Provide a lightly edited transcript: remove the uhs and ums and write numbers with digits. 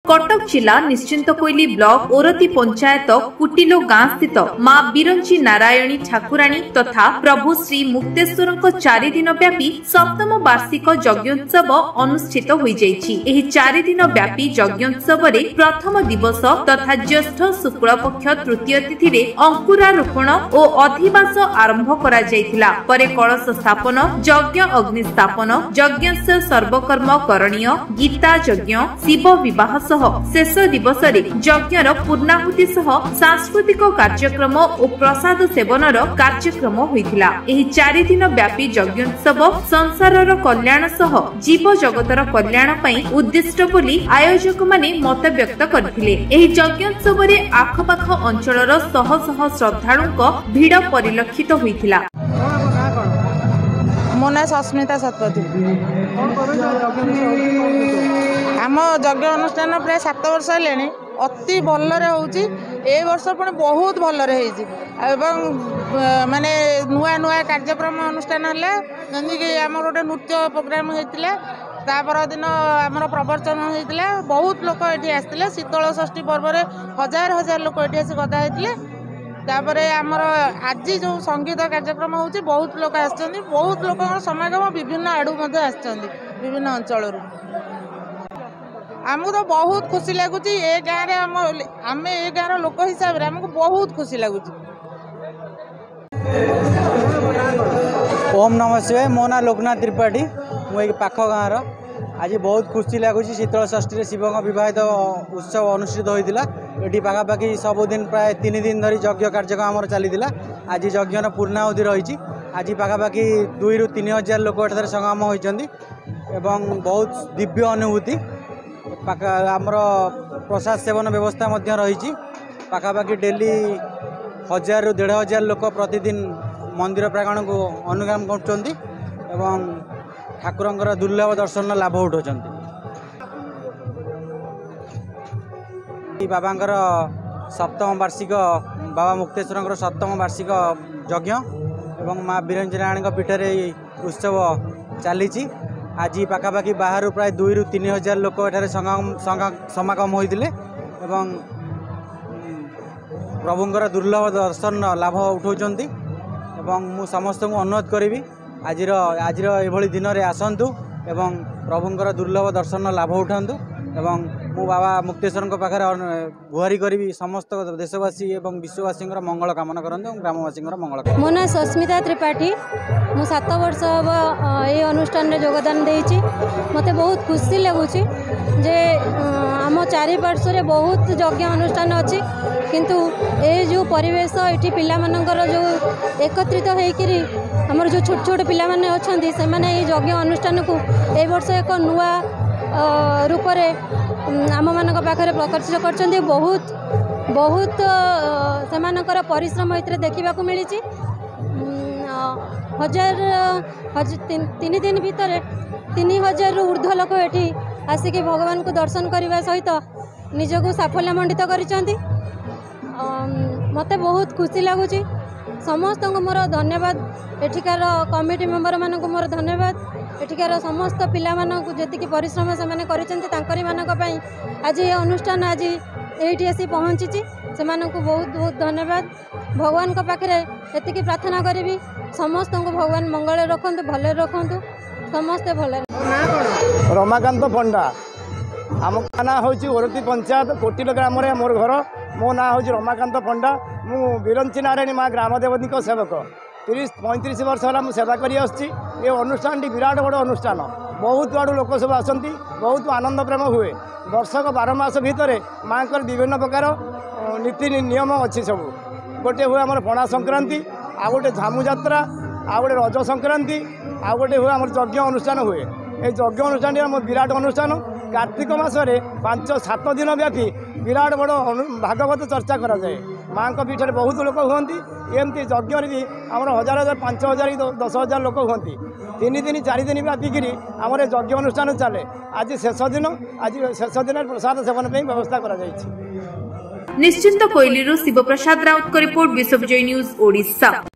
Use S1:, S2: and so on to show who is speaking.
S1: कटक जिला निश्चिंत कोइली ब्लॉक ओरती पंचायत कुटिलो गां स्थित मां बिरंची नारायणी ठाकुराणी तथा प्रभु श्री मुक्तेश्वर 4 दिन व्यापी सप्तम वार्षिक यज्ञोत्सव अनुष्ठित होई जायछि। एही 4 दिन व्यापी यज्ञोत्सव रे प्रथम दिवस तथा ज्येष्ठ शुक्ल पक्ष तृतीय तिथि रे अंकुरारोपण और अधिवास आरंभ करा जायतिला। परे कलश स्थापन, यज्ञ अग्नि स्थापन, यज्ञस्य सर्वकर्म करणीय, गीता यज्ञ, शिव विवाह सह शेष दिवस रे यज्ञर पूर्णाहुति सह सांस्कृतिक कार्यक्रम और प्रसाद सेवनर कार्यक्रम होइतिला। एही 4 दिन व्यापी यज्ञोत्सव संसारर कल्याण सह जीव जगतर कल्याण पई उद्दिष्ट बोली आयोजक माने मत व्यक्त करथिले। एही यज्ञोत्सव रे आखपाख अंचलर शह शह श्रद्धालुक भीड़ परिलक्षित होइतिला।
S2: मो ना सस्मिता सतपथी। आम यज्ञ अनुष्ठान प्राय 7 वर्ष हेले अति भलरे होउची। ए वर्ष पण बहुत भलरे हेइची एवं माने नुआ नुआ कार्यक्रम अनुष्ठान हला। जंदी कि हमर गोटे नृत्य प्रोग्राम हेतिला, तापर दिन हमर प्रवचन हेतिला। बहुत लोक एठी आस्तिले। शीतल षष्ठी पर्व रे हजार हजार लोक एठी आसी गदा हेतिले। तापरे आमर आज जो संगीत कार्यक्रम होउची बहुत लोक आछथि। बहुत लोक समागम विभिन्न आडू मध्ये आछथि, विभिन्न अंचल रु। हमको तो बहुत खुशी लगुची। ए गाँव रे आमे ए गाँव लोक हिसाब रे हमको बहुत खुशी लगुची।
S3: ओम नमः शिवाय। मो ना लोकनाथ त्रिपाठी। मु एक पाख गाँव आज बहुत खुशी लगुच। शीतल षष्ठी शिव विवाहित उत्सव अनुष्ठित होता। ये पखापाखि सबुदिन प्राय 3 दिन धरी यज्ञ कार्यक्रम आम चली। आज यज्ञर पूर्णाहुति रही। आज पखापाखि 2 ରୁ 3 हजार लोक एठार संगम होती। बहुत दिव्य अनुभूति। आमर प्रसाद सेवन व्यवस्था रही। पखापाखि डेली 1000 ରୁ 1500 लोक प्रतिदिन मंदिर प्रांगण को अनुगाम कर ठाकुरंकर दुर्लभ दर्शन लाभ उठाउछन्। बाबांकर सप्तम वार्षिक बाबा मुक्तेश्वर 7म वार्षिक यज्ञ एवं माँ बिरंची नारायणी पीठरे उत्सव चली। आज पखापाखि बाहर प्राय 2 ରୁ 3 हजार लोक एठारे समागम होते। प्रभुंकर दुर्लभ दर्शन लाभ उठाउछन्ति। मु समस्त को अनुरोध करी आज एभली दिन रे आसंतु एवं प्रभुंकर दुर्लभ दर्शन लाभ उठातु। मु बाबा मुक्तेश्वर पाखे गुहारी करी समस्त देशवासी एवं विश्ववासी मंगल कामना करते ग्रामवासी मंगल।
S4: मो ना सस्मिता त्रिपाठी। मु 7 वर्ष ये अनुष्ठान में योगदान देइछि। मते बहुत खुशी लगुच जे आम चारिपार्श्व बहुत यज्ञ अनुष्ठान अच्छी, किंतु ये जो परिवेश ये पिला मानकर जो एकत्रित होकर आमर जो छोट छोट पिला माने अछंती से माने ये यज्ञ अनुष्ठान को ए वर्ष एक नुआ रूप रे आम मानक पाखरे प्रकर्षित करछंती। बहुत बहुत सेमानकर परिश्रम एतरे देखिबा को मिली। 3 दिन भितर 3000 रु ऊर्ध्व लोक एठी आसिक भगवान को दर्शन करने सहित निजको साफल्य मंडित करिसेंती। मते बहुत खुशी लगुच। समस्त को मोर धन्यवाद। एठिकार कमिटी मेंबर मानक मोर धन्यवाद। एठिकार समस्त पिला मानक जेतिकी परिश्रम से माने करिसेंती तांकरी मानक पई आज ये अनुष्ठान आज एठी आसी पहुंची से मानक बहुत बहुत धन्यवाद। भगवान को पाखरे एतिकी प्रार्थना करी समस्त को भगवान मंगल रखंतु, भले रखंतु, समस्ते भले।
S5: रमाकांत पंडा। आम ना हूँ ओरती पंचायत कोटिलो ग्राम मोर घर। मो ना हूँ रमाकांत पंडा। मु बिरंची नारायणी माँ ग्रामदेवती सेवक। 30-35 वर्ष है मुझे सेवा करी आसछि। ये अनुष्ठान विराट बड़ अनुष्ठान। बहुत आड़ू लोक सब आसती। बहुत आनंद प्रेम हुए। वर्षक 12 मास भितर माँ विभिन्न प्रकार नीति नियम अच्छी। सब गोटे हुए आम पणा संक्रांति, आ गोटे झामु जात्रा, आ गोटे रज संक्रांति, आ गोटे हुए आम यज्ञ अनुष्ठान हुए। ये यज्ञ अनुष्ठान विराट अनुष्ठान। कार्तिक मासरे 5-7 दिन व्यापी विराट बड़ भागवत चर्चा करा जाए। माँ को पीठे बहुत लोक हुंती। एमती यज्ञ भी आम 1000, 5000, 10,000 लोक हुंती। 3 दिन 4 दिन व्यापिकी आम यज्ञ अनुष्ठान चले। आज शेष दिन। आज शेष दिन प्रसाद सेवन व्यवस्था करा जाइछि।
S1: निश्चिंत कोइली शिव प्रसाद राउत को रिपोर्ट, विश्वविजय न्यूज ओडिशा।